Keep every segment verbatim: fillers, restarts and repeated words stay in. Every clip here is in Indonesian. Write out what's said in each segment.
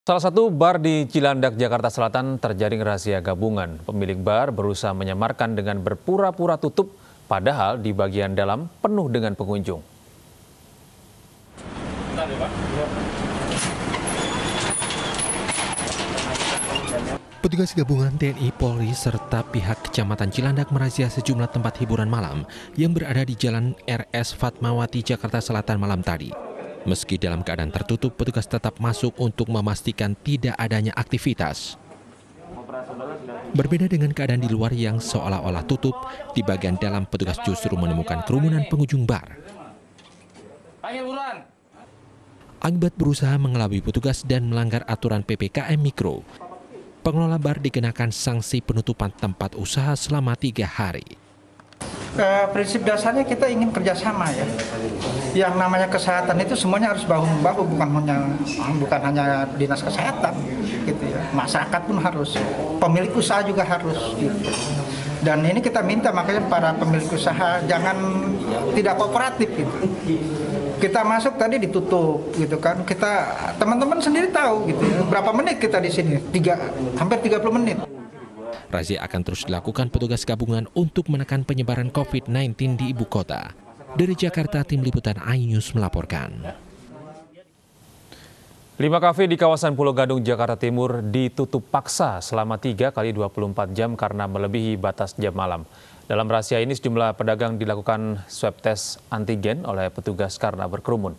Salah satu bar di Cilandak, Jakarta Selatan terjaring razia gabungan. Pemilik bar berusaha menyamarkan dengan berpura-pura tutup, padahal di bagian dalam penuh dengan pengunjung. Petugas gabungan T N I, Polri, serta pihak Kecamatan Cilandak merazia sejumlah tempat hiburan malam yang berada di Jalan R S Fatmawati, Jakarta Selatan malam tadi. Meski dalam keadaan tertutup, petugas tetap masuk untuk memastikan tidak adanya aktivitas. Berbeda dengan keadaan di luar yang seolah-olah tutup, di bagian dalam petugas justru menemukan kerumunan pengunjung bar. Akibat berusaha mengelabui petugas dan melanggar aturan P P K M Mikro, pengelola bar dikenakan sanksi penutupan tempat usaha selama tiga hari. Uh, prinsip dasarnya kita ingin kerjasama ya. Yang namanya kesehatan itu semuanya harus bahu-membahu, bukan hanya bukan hanya dinas kesehatan, gitu ya. Masyarakat pun harus, pemilik usaha juga harus. Gitu. Dan ini kita minta makanya para pemilik usaha jangan tidak kooperatif gitu. Kita masuk tadi ditutup gitu kan. Kita teman-teman sendiri tahu gitu ya. Berapa menit kita di sini? Tiga, hampir tiga puluh menit. Razia akan terus dilakukan petugas gabungan untuk menekan penyebaran COVID sembilan belas di ibu kota. Dari Jakarta, Tim Liputan iNews melaporkan. Lima kafe di kawasan Pulau Gadung, Jakarta Timur ditutup paksa selama tiga kali dua puluh empat jam karena melebihi batas jam malam. Dalam razia ini sejumlah pedagang dilakukan swab tes antigen oleh petugas karena berkerumun.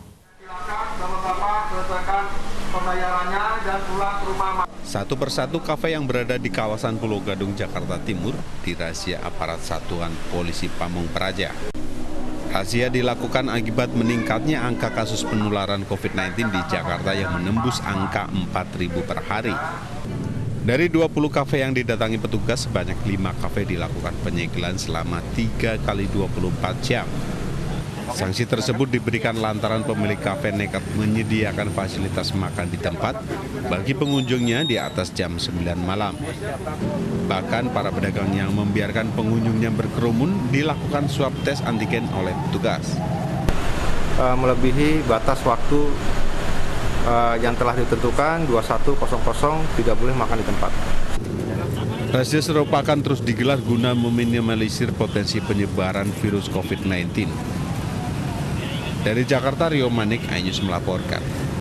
Satu persatu kafe yang berada di kawasan Pulau Gadung, Jakarta Timur dirazia aparat Satuan Polisi Pamung Praja. Razia dilakukan akibat meningkatnya angka kasus penularan COVID sembilan belas di Jakarta yang menembus angka empat ribu per hari. Dari dua puluh kafe yang didatangi petugas, sebanyak lima kafe dilakukan penyegelan selama tiga kali dua puluh empat jam. Sanksi tersebut diberikan lantaran pemilik kafe nekat menyediakan fasilitas makan di tempat bagi pengunjungnya di atas jam sembilan malam. Bahkan para pedagang yang membiarkan pengunjungnya berkerumun dilakukan swab tes antigen oleh petugas. Uh, melebihi batas waktu uh, yang telah ditentukan dua puluh satu nol nol tidak boleh makan di tempat. Razia serupa akan terus digelar guna meminimalisir potensi penyebaran virus COVID sembilan belas. Dari Jakarta, Rio Manik, iNews melaporkan.